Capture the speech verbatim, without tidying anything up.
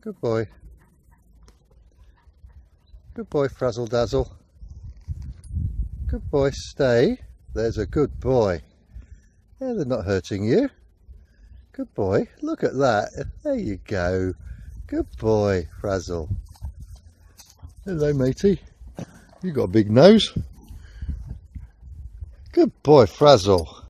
Good boy. Good boy, Frazzle Dazzle. Good boy, stay. There's a good boy. Yeah, they're not hurting you. Good boy. Look at that. There you go. Good boy, Frazzle. Hello, matey. You got a big nose. Good boy, Frazzle.